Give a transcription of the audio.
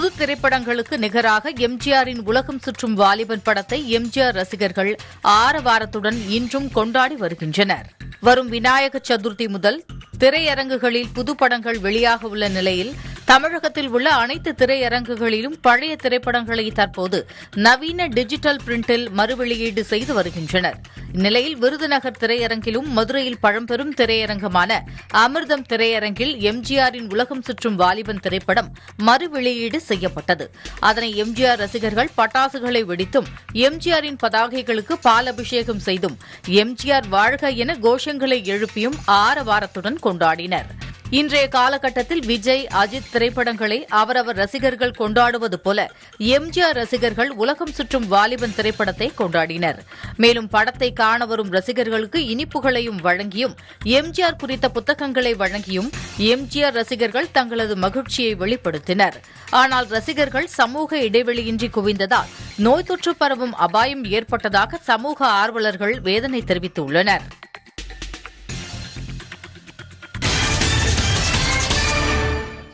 புது திரைப்படங்களுக்கு நிகராக எம்ஜிஆரின் உலகம் சுற்றும் வாலிபன் படத்தை எம்ஜிஆர் ரசிகர்கள் ஆரவாரத்துடன் இன்றும் கொண்டாடி வருகின்றனர். வரும் விநாயக சதுர்த்தி முதல் திரையரங்குகளில் புது படங்கள் வெளியாக உள்ள நிலையில் தமிழகத்தில் உள்ள அனைத்து திரையரங்குகளிலும் பழைய திரைப்படங்களை தற்போது நவீன டிஜிட்டல் பிரிண்டில் மறுவெளியீடு செய்து வருகின்றனர். இந்நிலையில் விருதுநகர் திரையரங்கிலும் மதுரையில் பழம்பெரும் திரையரங்கமான அமிர்தம் திரையரங்கில் எம்ஜிஆரின் உலகம் சுற்றும் வாலிபன் திரைப்படம் மறுவெளியீடு செய்யப்பட்டது. அதனை எம்ஜிஆர் ரசிகர்கள் பட்டாசுகளை வெடித்தும் எம்ஜிஆரின் பதாகைகளுக்கு பால் அபிஷேகம் செய்தும் எம்ஜிஆர் வாழ்க என கோஷங்களை எழுப்பியும் ஆரவாரத்துடன் கொண்டாடினர். இன்றைய காலகட்டத்தில் விஜய், அஜித் திரைப்படங்களை அவரவர் ரசிகர்கள் கொண்டாடுவது போல எம்ஜிஆர் ரசிகர்கள் உலகம் சுற்றும் வாலிபன் திரைப்படத்தை கொண்டாடினர். மேலும் படத்தை காண வரும் ரசிகர்களுக்கு இனிப்புகளையும் வழங்கியும் எம்ஜிஆர் குறித்த புத்தகங்களை வழங்கியும் எம்ஜிஆர் ரசிகர்கள் தங்களது மகிழ்ச்சியை வெளிப்படுத்தினர். ஆனால் ரசிகர்கள் சமூக இடைவெளியின்றி குவிந்ததால் நோய் தொற்று பரவும் அபாயம் ஏற்பட்டதாக சமூக ஆர்வலர்கள் வேதனை தெரிவித்துள்ளனர்.